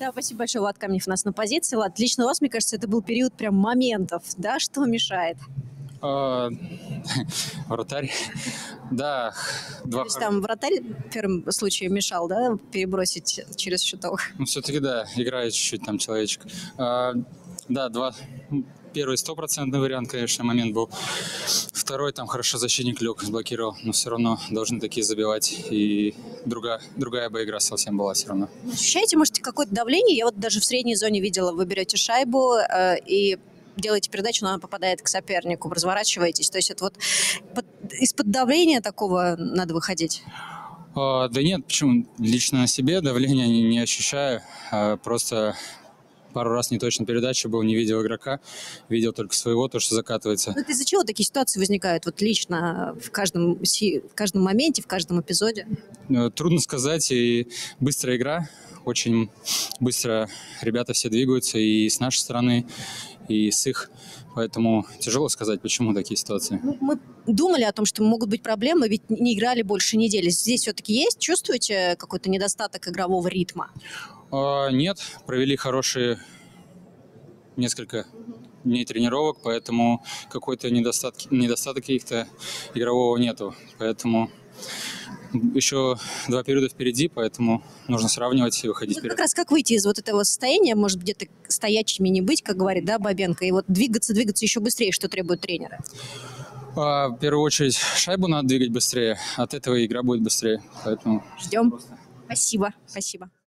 Да, спасибо большое, Влад Камнев у нас на позиции. Влад, лично у вас, мне кажется, это был период прям моментов, да, что мешает? А, Вратарь. Да, То есть там вратарь в первом случае мешал, да, перебросить через щиток? Ну, все-таки, да, играет чуть-чуть там человечек. Да, Первый стопроцентный вариант, конечно, момент был. Второй там хорошо защитник лег, блокировал, но все равно должны такие забивать. И другая бы игра совсем была все равно. Ощущаете, может, какое-то давление? Я вот даже в средней зоне видела, вы берете шайбу и делаете передачу, но она попадает к сопернику, разворачиваетесь. То есть это вот из-под давления такого надо выходить? Да нет, почему? Лично на себе давления не ощущаю. Просто пару раз не точно передача был, не видел игрока, видел только своего, то, что закатывается. Ну, это из-за чего такие ситуации возникают вот лично в каждом моменте, в каждом эпизоде? Трудно сказать, и быстрая игра, очень быстро ребята все двигаются и с нашей стороны, и с их, поэтому тяжело сказать, почему такие ситуации. Ну, мы думали о том, что могут быть проблемы, ведь не играли больше недели. Здесь все-таки есть? Чувствуете какой-то недостаток игрового ритма? Нет, провели хорошие несколько дней тренировок, поэтому какой-то недостаток каких-то игрового нету. Поэтому еще 2 периода впереди, поэтому нужно сравнивать и выходить вперед. Как раз как выйти из вот этого состояния, может где-то стоячими не быть, как говорит, да, Бабенко, и вот двигаться еще быстрее, что требует тренера? В первую очередь шайбу надо двигать быстрее, от этого игра будет быстрее. Поэтому Ждем. Спасибо.